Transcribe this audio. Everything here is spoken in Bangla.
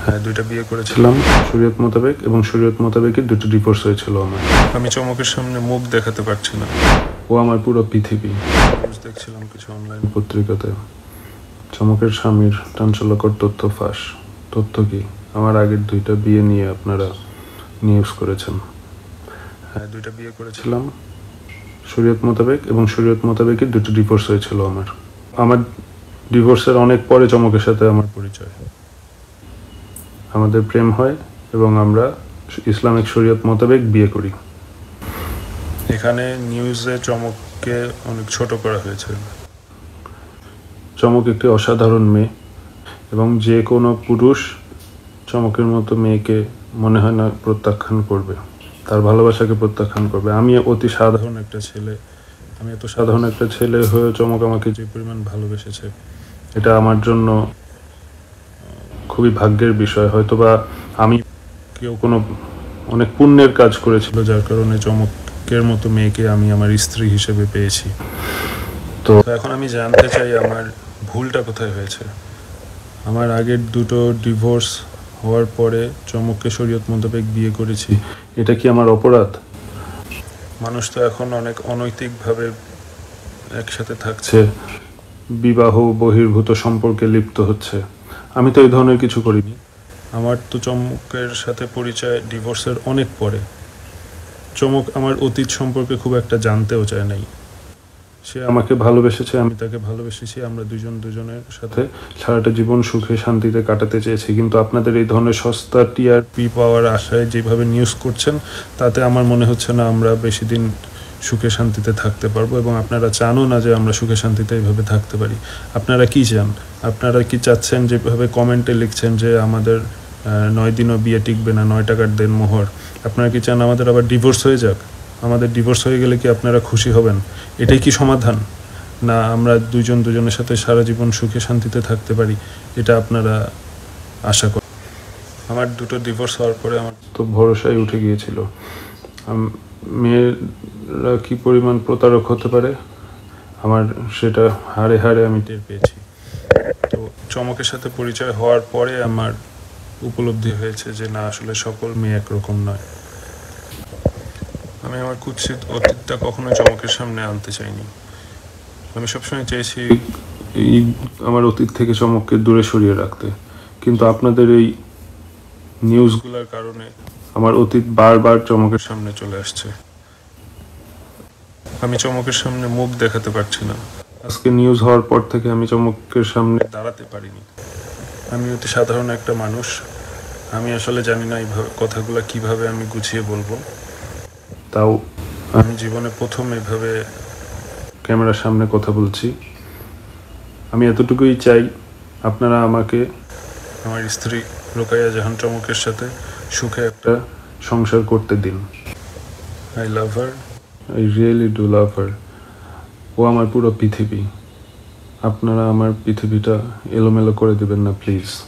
হ্যাঁ, 2টা বিয়ে করেছিলাম শরীয়ত মোতাবেক, এবং শরীয়ত মোতাবেকই 2টো ডিভোর্স হয়েছিল আমার। আমি চমকের সামনে মুখ দেখাতে পারছি না। ও আমার পুরো পৃথিবী। দেখছিলাম কিছু অনলাইন পত্রিকাতে চমকের স্বামীর চাঞ্চল্যকর তথ্য ফাঁস। তথ্য কি? আমার আগের 2টা বিয়ে নিয়ে আপনারা নিউজ করেছেন। হ্যাঁ, 2টা বিয়ে করেছিলাম শরীয়ত মোতাবেক, এবং শরীয়ত মোতাবেকই 2টো ডিভোর্স হয়েছিল আমার ডিভোর্সের অনেক পরে চমকের সাথে আমার পরিচয়। আমাদের প্রেম হয় এবং আমরা ইসলামিক শরীয়ত মোতাবেক বিয়ে করি। এখানে নিউজে চমককে অনেক ছোট করা হয়েছে। চমক একটি অসাধারণ মেয়ে, এবং যে কোনো পুরুষ চমকের মতো মেয়েকে মনে হয় না প্রত্যাখ্যান করবে, তার ভালোবাসাকে প্রত্যাখ্যান করবে। আমি অতি সাধারণ একটা ছেলে, আমি এত সাধারণ একটা ছেলে হয়ে চমক আমাকে যে পরিমাণ ভালোবেসেছে, এটা আমার জন্য খুবই ভাগ্যের বিষয়। হয়তোবা আমি কেউ কোনো অনেক পুণ্যের কাজ করেছিল, যার কারণে চমকের মতো মেয়েকে আমি আমার স্ত্রী হিসেবে পেয়েছি। তো এখন আমি জানতে চাই আমার ভুলটা কোথায় হয়েছে। আমার আগের 2টো ডিভোর্স হওয়ার পরে চমককে শরীয়ত মোতাবেক বিয়ে করেছি, এটা কি আমার অপরাধ? মানুষ তো এখন অনেক অনৈতিকভাবে একসাথে থাকছে, বিবাহ বহির্ভূত সম্পর্কে লিপ্ত হচ্ছে। আমি তো এই ধরনের কিছু করিনি। আমার তো চমকের সাথে পরিচয় ডিভোর্সের অনেক পরে। চমক আমার অতীত সম্পর্কে খুব একটা জানতেও চায় নাই। সে আমাকে ভালোবেসেছে, আমি তাকে ভালোবেসেছি, আমরা দুজনের সাথে সারাটা জীবন সুখে শান্তিতে কাটাতে চেয়েছি। কিন্তু আপনাদের এই ধরনের সস্তা টিআরপি পাওয়ার আশায় যেভাবে নিউজ করছেন, তাতে আমার মনে হচ্ছে না আমরা বেশি দিন সুখে শান্তিতে থাকতে পারবো, এবং আপনারা চানও না যে আমরা সুখে শান্তিতে এইভাবে থাকতে পারি। আপনারা কি চান? আপনারা কি চাচ্ছেন, যেভাবে কমেন্টে লিখছেন যে আমাদের 9 দিনও বিয়ে টিকবে না, 9 টাকার দেন মোহর, আপনারা কি চান আমাদের আবার ডিভোর্স হয়ে যাক? আমাদের ডিভোর্স হয়ে গেলে কি আপনারা খুশি হবেন? এটাই কি সমাধান? না আমরা দুজনের সাথে সারা জীবন সুখে শান্তিতে থাকতে পারি, এটা আপনারা আশা করেন? আমার 2টো ডিভোর্স হওয়ার পরে আমার তো ভরসাই উঠে গিয়েছিল। মেয়েরা কি পরিমাণ প্রতারক হতে পারে, আমার সেটা হাড়ে হাড়ে আমি টের পেয়েছি। তো চমকের সাথে পরিচয় হওয়ার পরে আমার উপলব্ধি হয়েছে যে না, আসলে সকল মেয়ে একরকম নয়। আমি আমার কুৎসিত অতীতটা কখনোই চমকের সামনে আনতে চাইনি। আমি সবসময় চেয়েছি এই আমার অতীত থেকে চমককে দূরে সরিয়ে রাখতে, কিন্তু আপনাদের এই নিউজগুলোর কারণে আমার অতীত বারবার চমকের সামনে চলে আসছে। আমি চমকের সামনে মুখ দেখাতে পারছি না। আজকে নিউজ হওয়ার পর থেকে আমি চমকের সামনে দাঁড়াতে পারিনি। আমি অতি সাধারণ একটা মানুষ, আমি আসলে জানি না এইভাবে কথাগুলো কিভাবে আমি গুছিয়ে বলবো। তাও আমি জীবনে প্রথম এইভাবে ক্যামেরার সামনে কথা বলছি। আমি এতটুকুই চাই, আপনারা আমাকে আমার স্ত্রী রোকাইয়া জাহান চমকের সাথে সুখে একটা সংসার করতে দিন। I love her, I really do love her. ও আমার পুরো পৃথিবী। আপনারা আমার পৃথিবীটা এলোমেলো করে দেবেন না প্লিজ।